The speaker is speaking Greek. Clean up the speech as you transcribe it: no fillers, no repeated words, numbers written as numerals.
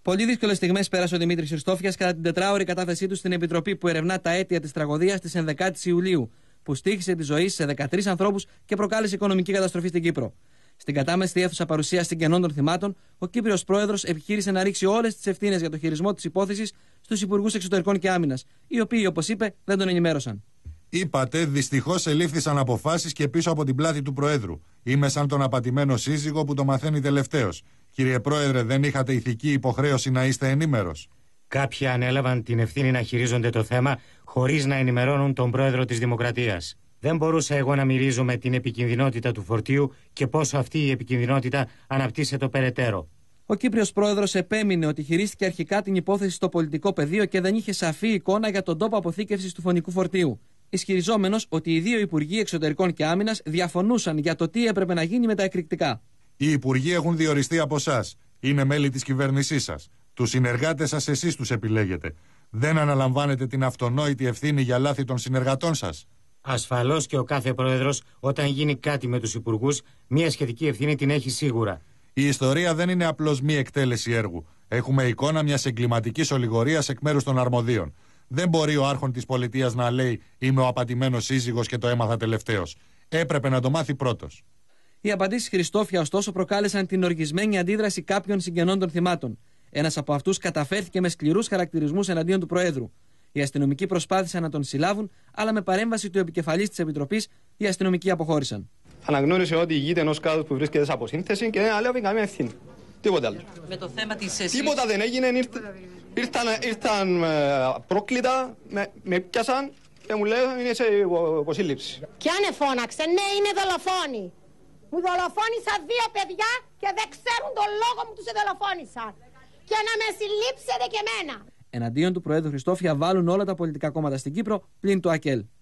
Πολύ δύσκολες στιγμές πέρασε ο Δημήτρης Χριστόφιας κατά την τετράωρη κατάθεσή του στην Επιτροπή που ερευνά τα αίτια της τραγωδίας της 11ης Ιουλίου, που στοίχησε τη ζωή σε 13 ανθρώπους και προκάλεσε οικονομική καταστροφή στην Κύπρο. Στην κατάμεστη αίθουσα παρουσίας συγγενών των θυμάτων, ο Κύπριος πρόεδρος επιχείρησε να ρίξει όλες τις ευθύνες για το χειρισμό της υπόθεσης στους Υπουργούς Εξωτερικών και Άμυνας, οι οποίοι, όπως είπε, δεν τον ενημέρωσαν. Είπατε, δυστυχώς ελήφθησαν αποφάσεις και πίσω από την πλάτη του Προέδρου. Είμαι σαν τον απατημένο σύζυγο που το μαθαίνει τελευταίος. Κύριε Πρόεδρε, δεν είχατε ηθική υποχρέωση να είστε ενήμερος? Κάποιοι ανέλαβαν την ευθύνη να χειρίζονται το θέμα χωρίς να ενημερώνουν τον Πρόεδρο της Δημοκρατίας. Δεν μπορούσα εγώ να μυρίζομαι την επικινδυνότητα του φορτίου και πόσο αυτή η επικινδυνότητα αναπτύσσεται περαιτέρω. Ο Κύπριος πρόεδρος επέμεινε ότι χειρίστηκε αρχικά την υπόθεση στο πολιτικό πεδίο και δεν είχε σαφή εικόνα για τον τόπο αποθήκευσης του φωνικού φορτίου. Ισχυριζόμενος ότι οι δύο Υπουργοί Εξωτερικών και Άμυνας διαφωνούσαν για το τι έπρεπε να γίνει με τα εκρηκτικά. Οι Υπουργοί έχουν διοριστεί από εσάς. Είναι μέλη της κυβέρνησής σας. Τους συνεργάτες σας εσείς τους επιλέγετε. Δεν αναλαμβάνετε την αυτονόητη ευθύνη για λάθη των συνεργατών σας? Ασφαλώς και ο κάθε πρόεδρος, όταν γίνει κάτι με τους υπουργούς, μια σχετική ευθύνη την έχει σίγουρα. Η ιστορία δεν είναι απλώς μη εκτέλεση έργου. Έχουμε εικόνα μιας εγκληματικής ολιγορίας εκ μέρους των αρμοδίων. Δεν μπορεί ο άρχον της πολιτείας να λέει «Είμαι ο απατημένος σύζυγος και το έμαθα τελευταίος». Έπρεπε να το μάθει πρώτος. Οι απαντήσεις Χριστόφια, ωστόσο, προκάλεσαν την οργισμένη αντίδραση κάποιων συγγενών των θυμάτων. Ένας από αυτούς καταφέρθηκε με σκληρούς χαρακτηρισμούς εναντίον του Προέδρου. Οι αστυνομικοί προσπάθησαν να τον συλλάβουν, αλλά με παρέμβαση του επικεφαλής της Επιτροπής, οι αστυνομικοί αποχώρησαν. Αναγνώρισε ότι ηγείται ενός κράτους που βρίσκεται σε αποσύνθεση και δεν ανέλαβε καμία ευθύνη. Τίποτα άλλο. Με το θέμα της τίποτα δεν έγινε. Ήρθαν πρόκλητα, με πιάσαν και μου λέγανε είναι σε υποσύλληψη. Κι αν φώναξε, ναι, είναι δολοφόνοι. Μου δολοφόνησαν δύο παιδιά και δεν ξέρουν τον λόγο που τους δολοφόνησαν. Και να με συλλήψετε και εμένα. Εναντίον του Προέδρου Χριστόφια βάλουν όλα τα πολιτικά κόμματα στην Κύπρο πλην του ΑΚΕΛ.